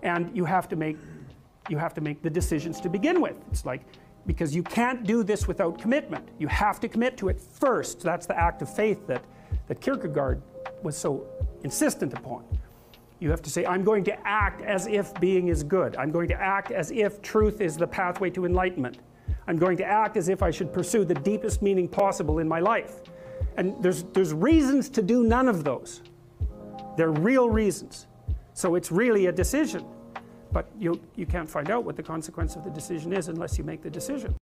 And you have to make the decisions to begin with. It's like, because you can't do this without commitment. You have to commit to it first. That's the act of faith that Kierkegaard was so insistent upon. You have to say, I'm going to act as if being is good. I'm going to act as if truth is the pathway to enlightenment. I'm going to act as if I should pursue the deepest meaning possible in my life. And there's reasons to do none of those. They're real reasons. So it's really a decision. But you can't find out what the consequence of the decision is unless you make the decision.